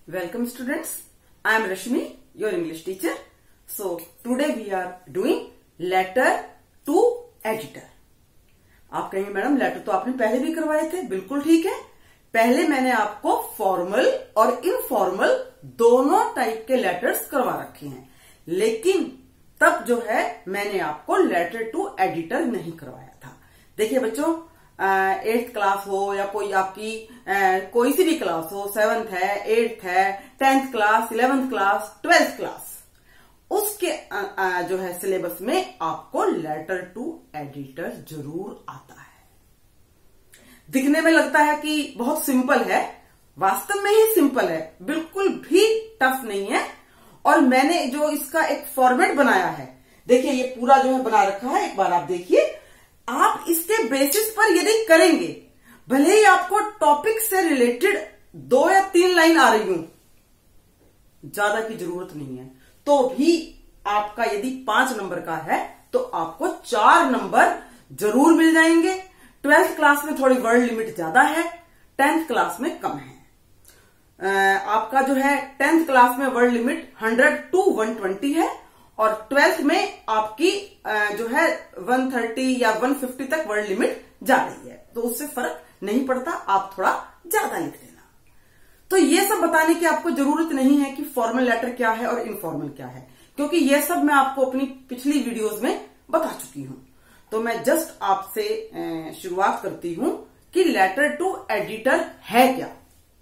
Welcome students, I am Rashmi, your English teacher. So today we are doing letter to editor. आप कहेंगे madam letter तो आपने पहले भी करवाए थे, बिल्कुल ठीक है। पहले मैंने आपको फॉर्मल और इनफॉर्मल दोनों टाइप के लेटर्स करवा रखे हैं, लेकिन तब जो है मैंने आपको लेटर टू एडिटर नहीं करवाया था। देखिए बच्चों, 8th क्लास हो या कोई आपकी कोई सी भी क्लास हो, 7th है, 8th है, 10th class, 11th class, 12th class, उसके जो है सिलेबस में आपको लेटर टू एडिटर जरूर आता है। दिखने में लगता है कि बहुत सिंपल है, वास्तव में ही सिंपल है, बिल्कुल भी टफ नहीं है। और मैंने जो इसका एक फॉर्मेट बनाया है, देखिए ये पूरा जो है बना रखा है, एक बार आप देखिए। आप इसके बेसिस पर यदि करेंगे, भले ही आपको टॉपिक से रिलेटेड 2 या 3 लाइन आ रही हूं, ज्यादा की जरूरत नहीं है, तो भी आपका यदि 5 नंबर का है तो आपको 4 नंबर जरूर मिल जाएंगे। 12th क्लास में थोड़ी वर्ड लिमिट ज्यादा है, 10th क्लास में कम है। आपका जो है 10th क्लास में वर्ड लिमिट 100 to 120 है, और 12th में आपकी जो है 130 या 150 तक वर्ड लिमिट जा रही है, तो उससे फर्क नहीं पड़ता, आप थोड़ा ज्यादा लिख देना। तो ये सब बताने की आपको जरूरत नहीं है कि फॉर्मल लेटर क्या है और इनफॉर्मल क्या है, क्योंकि ये सब मैं आपको अपनी पिछली वीडियोस में बता चुकी हूं। तो मैं जस्ट आपसे शुरुआत करती हूं कि लेटर टू एडिटर है क्या।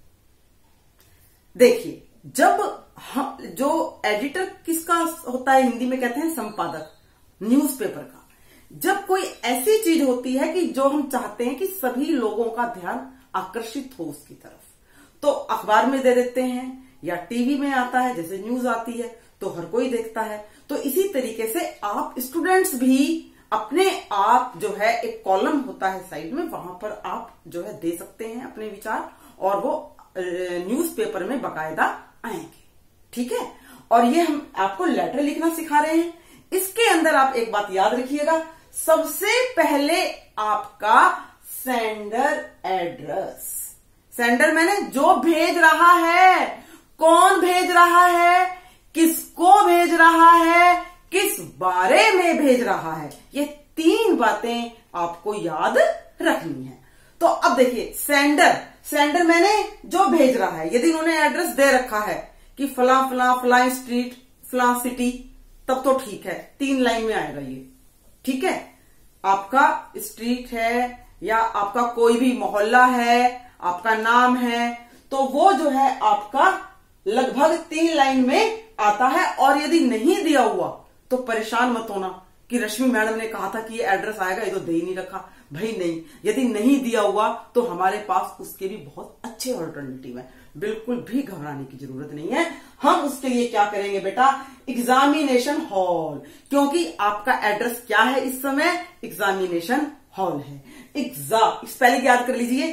देखिए, जब जो एडिटर किसका होता है, हिंदी में कहते हैं संपादक, न्यूज़पेपर का। जब कोई ऐसी चीज होती है कि जो हम चाहते हैं कि सभी लोगों का ध्यान आकर्षित हो उसकी तरफ, तो अखबार में दे देते हैं या टीवी में आता है, जैसे न्यूज आती है तो हर कोई देखता है। तो इसी तरीके से आप स्टूडेंट्स भी अपने आप जो है एक कॉलम होता है साइड में, वहां पर आप जो है दे सकते हैं अपने विचार, और वो न्यूज़पेपर में बाकायदा आएंगे, ठीक है। और ये हम आपको लेटर लिखना सिखा रहे हैं। इसके अंदर आप एक बात याद रखिएगा, सबसे पहले आपका सेंडर एड्रेस। सेंडर मैंने जो भेज रहा है, कौन भेज रहा है, किसको भेज रहा है, किस बारे में भेज रहा है, ये 3 बातें आपको याद रखनी है। तो अब देखिए, सेंडर मैंने जो भेज रहा है, यदि उन्होंने एड्रेस दे रखा है कि फला फला फला स्ट्रीट फला सिटी, तब तो ठीक है, 3 लाइन में आएगा ये, ठीक है। आपका स्ट्रीट है या आपका कोई भी मोहल्ला है, आपका नाम है, तो वो जो है आपका लगभग 3 लाइन में आता है। और यदि नहीं दिया हुआ तो परेशान मत होना कि रश्मि मैडम ने कहा था कि ये एड्रेस आएगा, ये तो दे ही नहीं रखा। भाई नहीं, यदि नहीं दिया हुआ तो हमारे पास उसके भी बहुत अच्छे ऑल्टरनेटिव है, बिल्कुल भी घबराने की जरूरत नहीं है। हम उसके लिए क्या करेंगे बेटा, एग्जामिनेशन हॉल, क्योंकि आपका एड्रेस क्या है इस समय, एग्जामिनेशन हॉल है। स्पेलिंग याद कर लीजिए,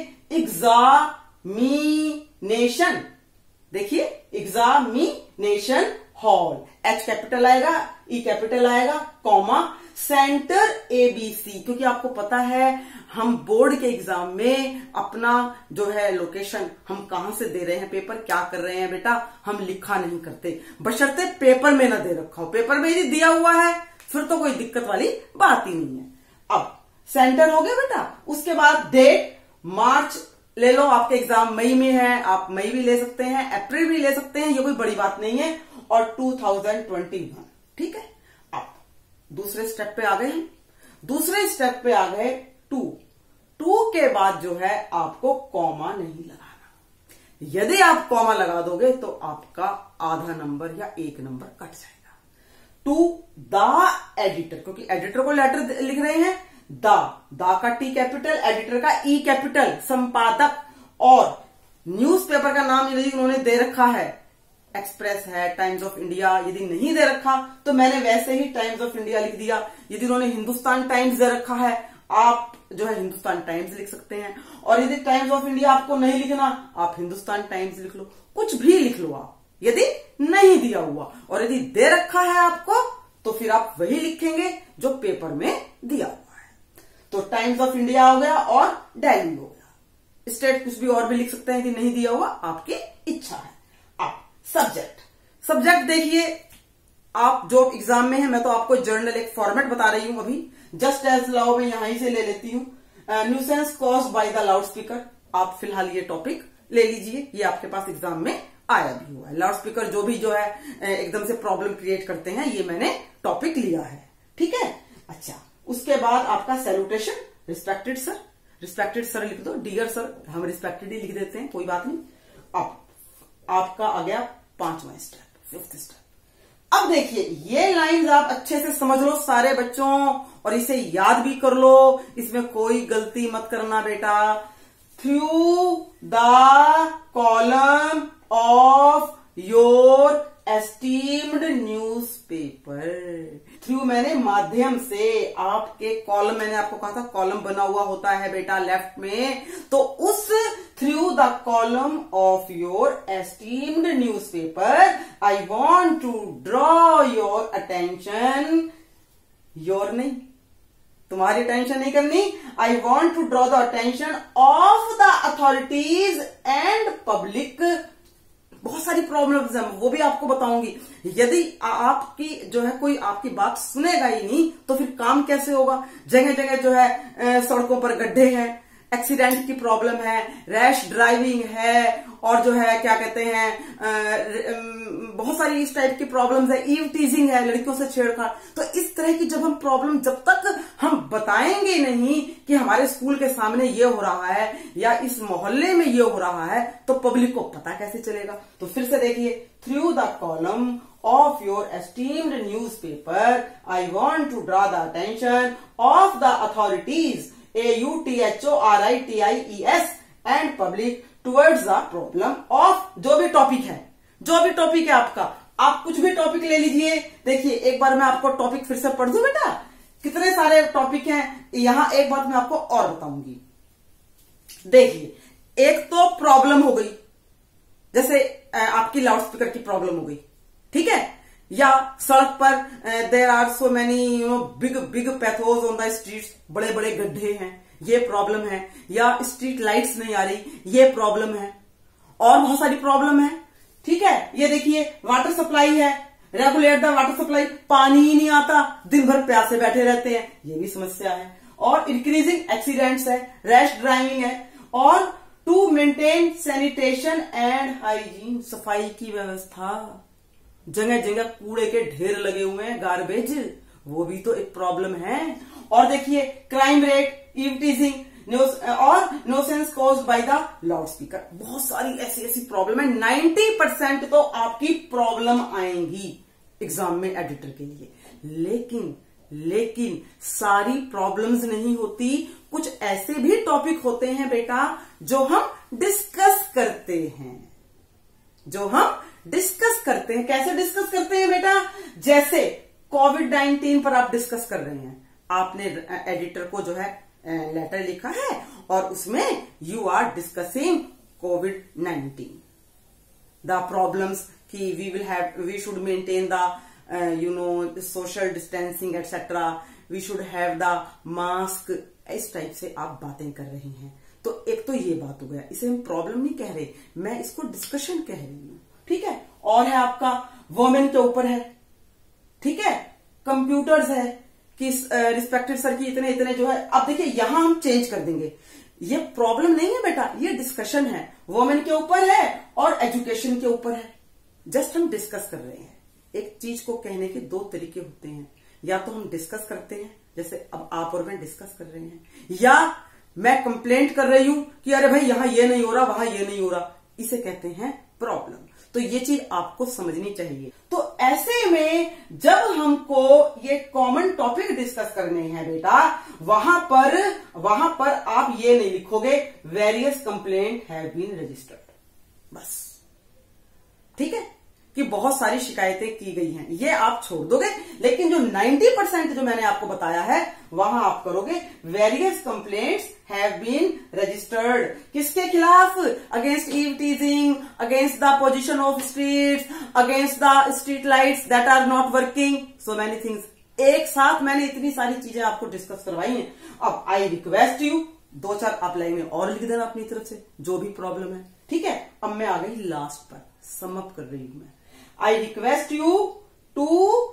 एग्जामिनेशन, देखिए एग्जामिनेशन हॉल, H कैपिटल आएगा, E कैपिटल आएगा, कॉमा, सेंटर ABC, क्योंकि आपको पता है हम बोर्ड के एग्जाम में अपना जो है लोकेशन, हम कहां से दे रहे हैं पेपर, क्या कर रहे हैं बेटा, हम लिखा नहीं करते, बशर्ते पेपर में ना दे रखा हो। पेपर में यदि दिया हुआ है फिर तो कोई दिक्कत वाली बात ही नहीं है। अब सेंटर हो गया बेटा। उसके बाद डेट, मार्च ले लो, आपके एग्जाम मई में है, आप मई भी ले सकते हैं, अप्रैल भी ले सकते हैं, ये कोई बड़ी बात नहीं है, और 2021, ठीक है। अब दूसरे स्टेप पे आ गए हम। दूसरे स्टेप पे आ गए टू के बाद जो है आपको कॉमा नहीं लगाना। यदि आप कॉमा लगा दोगे तो आपका आधा नंबर या 1 नंबर कट जाएगा। टू द एडिटर, क्योंकि एडिटर को लेटर लिख रहे हैं, दा का T कैपिटल, एडिटर का E कैपिटल, संपादक। और न्यूज़पेपर का नाम यदि उन्होंने दे रखा है, एक्सप्रेस है, टाइम्स ऑफ इंडिया, यदि नहीं दे रखा तो मैंने वैसे ही टाइम्स ऑफ इंडिया लिख दिया। यदि उन्होंने हिंदुस्तान टाइम्स दे रखा है, आप जो है हिंदुस्तान टाइम्स लिख सकते हैं। और यदि टाइम्स ऑफ इंडिया आपको नहीं लिखना, आप हिंदुस्तान टाइम्स लिख लो, कुछ भी लिख लो आप, यदि नहीं दिया हुआ। और यदि दे रखा है आपको तो फिर आप वही लिखेंगे जो पेपर में दिया हुआ है। तो टाइम्स ऑफ इंडिया हो गया और डेली हो गया। स्टेट कुछ भी और भी लिख सकते हैं, यदि नहीं दिया हुआ आपकी इच्छा है। अब सब्जेक्ट देखिए, आप जो एग्जाम में है, मैं तो आपको जर्नल एक फॉर्मेट बता रही हूं अभी, जस्ट एज लाओ में यहां से ले लेती हूं। Nuisance caused by the loud speaker, आप फिलहाल ये टॉपिक ले लीजिए, ये आपके पास एग्जाम में आया भी हुआ है। लाउड स्पीकर जो भी जो है एकदम से प्रॉब्लम क्रिएट करते हैं, ये मैंने टॉपिक लिया है, ठीक है। अच्छा, उसके बाद आपका सैल्यूटेशन, रिस्पेक्टेड सर लिख दो, डियर सर हम रिस्पेक्टेड ही लिख देते हैं, कोई बात नहीं। अब आपका आ गया 5वां स्टेप, 5th स्टेप। अब देखिए, ये लाइंस आप अच्छे से समझ लो सारे बच्चों, और इसे याद भी कर लो, इसमें कोई गलती मत करना बेटा। Through the column of your esteemed newspaper, through मैंने माध्यम से, आपके कॉलम, मैंने आपको कहा था कॉलम बना हुआ होता है बेटा लेफ्ट में, तो उस through the column of your esteemed newspaper I want to draw your attention, your नहीं, तुम्हारी अटेंशन नहीं करनी, I want to draw the attention of the authorities and public. बहुत सारी प्रॉब्लम्स हैं, वो भी आपको बताऊंगी। यदि आपकी जो है कोई आपकी बात सुनेगा ही नहीं, तो फिर काम कैसे होगा। जगह जगह जो है सड़कों पर गड्ढे हैं, एक्सीडेंट की प्रॉब्लम है, रैश ड्राइविंग है, और जो है क्या कहते हैं बहुत सारी इस टाइप की प्रॉब्लम्स है, ईव टीजिंग है, लड़कियों से छेड़छाड़। तो इस तरह की जब हम प्रॉब्लम, जब तक हम बताएंगे नहीं कि हमारे स्कूल के सामने ये हो रहा है या इस मोहल्ले में ये हो रहा है, तो पब्लिक को पता कैसे चलेगा। तो फिर से देखिए, through the column of your esteemed newspaper, I want to draw the attention of the authorities, AUTHORITIES and public towards the problem of, जो भी टॉपिक है आपका, आप कुछ भी टॉपिक ले लीजिए। देखिए, एक बार मैं आपको टॉपिक फिर से पढ़ दूं बेटा, कितने सारे टॉपिक हैं। यहां एक बात मैं आपको और बताऊंगी। देखिए, एक तो प्रॉब्लम हो गई, जैसे आपकी लाउड स्पीकर की प्रॉब्लम हो गई, ठीक है, या सड़क पर there are so many big potholes on the streets, बड़े बड़े गड्ढे हैं, ये प्रॉब्लम है, या स्ट्रीट लाइट्स नहीं आ रही, ये प्रॉब्लम है, और बहुत सारी प्रॉब्लम है, ठीक है। ये देखिए, वाटर सप्लाई है, रेगुलेट द वाटर सप्लाई, पानी ही नहीं आता, दिन भर प्यासे बैठे रहते हैं, ये भी समस्या है, और इंक्रीजिंग एक्सीडेंट्स है, रैश ड्राइविंग है, और to maintain sanitation and hygiene, सफाई की व्यवस्था, जगह जगह कूड़े के ढेर लगे हुए हैं, गार्बेज, वो भी तो एक प्रॉब्लम है। और देखिए, क्राइम रेट, ईव टीजिंग और nuisance caused by the loud speaker, बहुत सारी ऐसी प्रॉब्लम है। 90% तो आपकी प्रॉब्लम आएंगी एग्जाम में एडिटर के लिए। लेकिन सारी प्रॉब्लम्स नहीं होती, कुछ ऐसे भी टॉपिक होते हैं बेटा जो हम डिस्कस करते हैं, कैसे डिस्कस करते हैं बेटा, जैसे कोविड-19 पर आप डिस्कस कर रहे हैं, आपने एडिटर को जो है लेटर लिखा है और उसमें यू आर डिस्कसिंग कोविड-19, द प्रॉब्लम्स कि we should maintain the social distancing etcetera, we should have the mask, इस टाइप से आप बातें कर रही हैं। तो एक तो ये बात हो गया, इसे हम प्रॉब्लम नहीं कह रहे, मैं इसको डिस्कशन कह रही हूं, ठीक है। और है आपका वोमेन के ऊपर है, ठीक है, कंप्यूटर्स है कि रिस्पेक्टेड सर की इतने जो है। अब देखिए, यहां हम चेंज कर देंगे, ये प्रॉब्लम नहीं है बेटा, ये डिस्कशन है, वोमेन के ऊपर है और एजुकेशन के ऊपर है, जस्ट हम डिस्कस कर रहे हैं। एक चीज को कहने के दो तरीके होते हैं, या तो हम डिस्कस करते हैं, जैसे अब आप और मैं डिस्कस कर रहे हैं, या मैं कंप्लेंट कर रही हूं कि अरे भाई यहां ये नहीं हो रहा, वहां ये नहीं हो रहा, इसे कहते हैं प्रॉब्लम। तो ये चीज आपको समझनी चाहिए। तो ऐसे में जब हमको ये कॉमन टॉपिक डिस्कस करने हैं बेटा, वहां पर आप ये नहीं लिखोगे various complaint have been registered, बस, ठीक है, कि बहुत सारी शिकायतें की गई हैं, ये आप छोड़ दोगे। लेकिन जो 90% जो मैंने आपको बताया है, वहां आप करोगे various complaints have been registered, किसके खिलाफ, against eve teasing, against the position of streets, against the street lights that are not working, so many things. एक साथ मैंने इतनी सारी चीजें आपको डिस्कस करवाई हैं। अब आई रिक्वेस्ट यू, 2-4 आप लाइनें और लिख देना अपनी तरफ से, जो भी प्रॉब्लम है, ठीक है। अब मैं आ गई लास्ट पर, सम अप कर रही हूं मैं। I request you to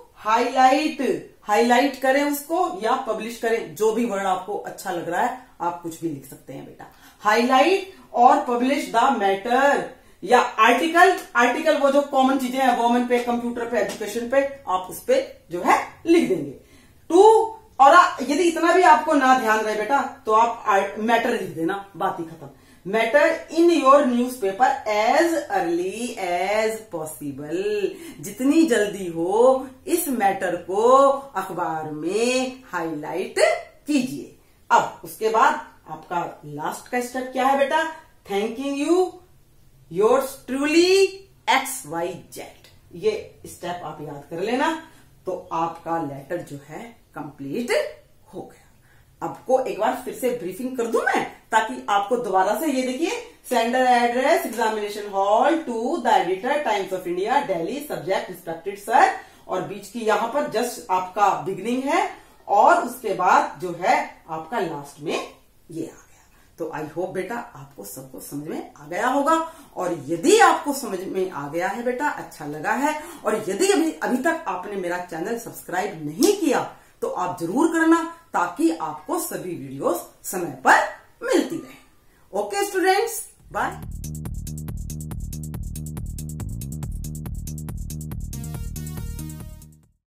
highlight करें उसको या पब्लिश करें, जो भी वर्ड आपको अच्छा लग रहा है आप कुछ भी लिख सकते हैं बेटा। हाईलाइट और पब्लिश द मैटर या आर्टिकल वो जो कॉमन चीजें हैं, वोमेन पे, कंप्यूटर पे, एजुकेशन पे, आप उस पे जो है लिख देंगे। टू, और यदि इतना भी आपको ना ध्यान रहे बेटा तो आप मैटर लिख देना, बात ही खत्म। Matter in your newspaper as early as possible, जितनी जल्दी हो इस मैटर को अखबार में हाईलाइट कीजिए। अब उसके बाद आपका लास्ट का स्टेप क्या है बेटा? Thanking you yours truly XYZ। ये स्टेप आप याद कर लेना, तो आपका लेटर जो है कंप्लीट हो गया। आपको एक बार फिर से ब्रीफिंग कर दूं मैं, ताकि आपको दोबारा से, ये देखिए, sender address examination hall to the editor Times of India Delhi, subject respected sir, और बीच की यहां पर जस्ट आपका बिगिनिंग है, और उसके बाद जो है आपका लास्ट में ये आ गया। तो आई होप बेटा आपको सबको समझ में आ गया होगा, और यदि आपको समझ में आ गया है बेटा, अच्छा लगा है, और यदि अभी तक आपने मेरा चैनल सब्सक्राइब नहीं किया तो आप जरूर करना, ताकि आपको सभी वीडियोस समय पर मिलती रहे। Okay students, bye.